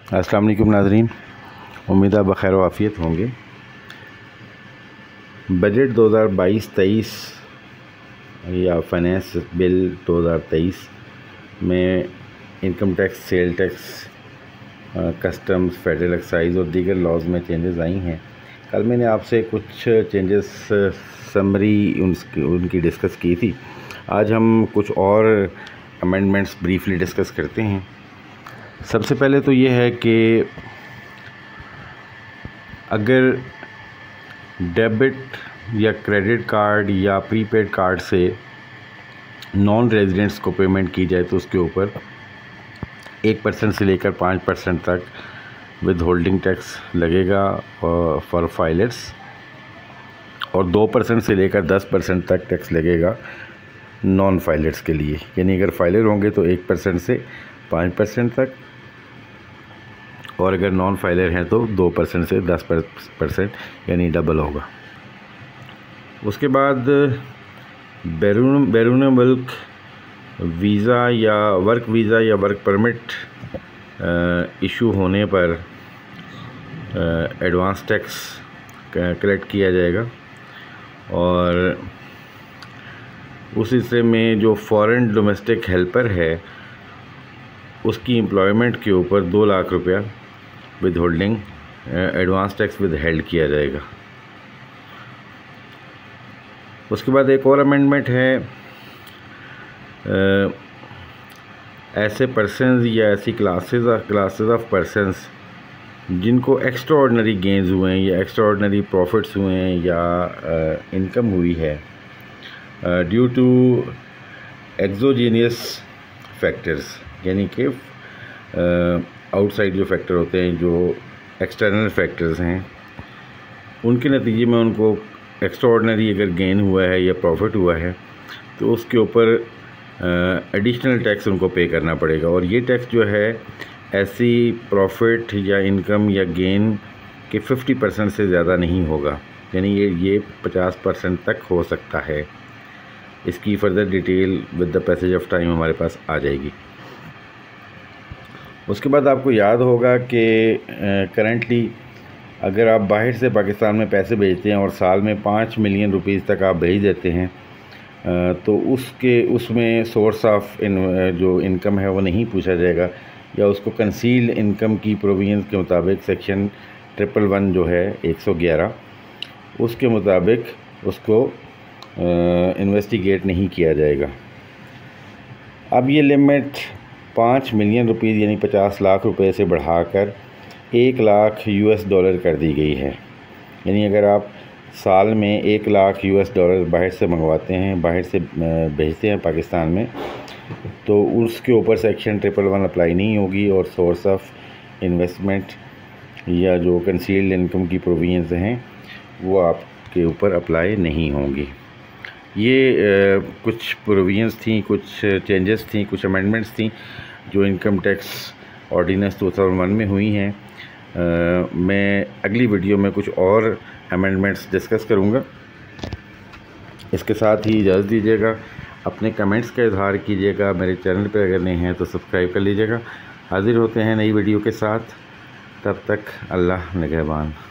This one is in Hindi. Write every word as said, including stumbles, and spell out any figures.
अस्सलाम वालेकुम नाज़रीन, उम्मीद है बखैर व आफ़ियत होंगे। बजट दो हज़ार बाईस तेईस या फाइनेंस बिल दो हज़ार तेईस में income tax, sale tax, customs, federal excise और दीगर लॉज में चेंजेस आई हैं। कल मैंने आपसे कुछ चेंजेस समरी उनकी उनकी डिस्कस की थी। आज हम कुछ और अमेंडमेंट्स ब्रीफली डिस्कस करते हैं। सबसे पहले तो ये है कि अगर डेबिट या क्रेडिट कार्ड या प्रीपेड कार्ड से नॉन रेजिडेंट्स को पेमेंट की जाए तो उसके ऊपर एक परसेंट से लेकर पाँच परसेंट तक विद होल्डिंग टैक्स लगेगा फॉर फाइलर्स, और दो परसेंट से लेकर दस परसेंट तक टैक्स लगेगा नॉन फाइलर्स के लिए। यानी अगर फाइलर होंगे तो एक परसेंट से पाँच परसेंट तक, और अगर नॉन फाइलर हैं तो दो परसेंट से दस परसेंट यानी डबल होगा। उसके बाद बैरून बैरून मुल्क वीज़ा या वर्क वीज़ा या वर्क परमिट इशू होने पर एडवांस टैक्स कलेक्ट किया जाएगा, और उस हिस्से में जो फॉरेन डोमेस्टिक हेल्पर है उसकी एम्प्लॉयमेंट के ऊपर दो लाख रुपया withholding advance tax withheld किया जाएगा। उसके बाद एक और अमेंडमेंट है, आ, ऐसे पर्सन्स या ऐसी क्लासेस क्लासेस ऑफ पर्सन्स जिनको एक्स्ट्रा ऑर्डिनरी गेंस हुए हैं या एक्स्ट्रा ऑर्डिनरी प्रॉफिट्स हुए हैं या इनकम हुई है ड्यू टू एक्सोजीनियस फैक्टर्स, यानी कि आउटसाइड जो फैक्टर होते हैं, जो एक्सटर्नल फैक्टर्स हैं, उनके नतीजे में उनको एक्स्ट्रा ऑर्डिनरी अगर गेन हुआ है या प्रॉफिट हुआ है तो उसके ऊपर एडिशनल टैक्स उनको पे करना पड़ेगा। और ये टैक्स जो है ऐसी प्रॉफिट या इनकम या गेन के पचास परसेंट से ज़्यादा नहीं होगा, यानी ये ये पचास परसेंट तक हो सकता है। इसकी further detail with the passage of time हमारे पास आ जाएगी। उसके बाद आपको याद होगा कि करंटली अगर आप बाहर से पाकिस्तान में पैसे भेजते हैं और साल में पाँच मिलियन रुपीस तक आप भेज देते हैं तो उसके उसमें सोर्स ऑफ इन जो इनकम है वो नहीं पूछा जाएगा, या उसको कंसील्ड इनकम की प्रोविजंस के मुताबिक सेक्शन ट्रिपल वन जो है एक सौ ग्यारह उसके मुताबिक उसको इन्वेस्टिगेट नहीं किया जाएगा। अब ये लिमिट पाँच मिलियन रुपीज़ यानी पचास लाख रुपए से बढ़ाकर एक लाख यूएस डॉलर कर दी गई है। यानी अगर आप साल में एक लाख यूएस डॉलर बाहर से मंगवाते हैं, बाहर से भेजते हैं पाकिस्तान में, तो उसके ऊपर सेक्शन ट्रिपल वन अप्लाई नहीं होगी, और सोर्स ऑफ इन्वेस्टमेंट या जो कंसील्ड इनकम की प्रोविजंस हैं वो आपके ऊपर अप्लाई नहीं होंगी। ये आ, कुछ प्रोविजंस थी, कुछ चेंजेस थी, कुछ अमेंडमेंट्स थी जो इनकम टैक्स ऑर्डिनेंस दो हज़ार एक में हुई हैं। मैं अगली वीडियो में कुछ और अमेंडमेंट्स डिस्कस करूँगा। इसके साथ ही इजाज़त दीजिएगा, अपने कमेंट्स का इजहार कीजिएगा, मेरे चैनल पर अगर नहीं हैं तो सब्सक्राइब कर लीजिएगा। हाज़िर होते हैं नई वीडियो के साथ, तब तक अल्लाह निगहबान।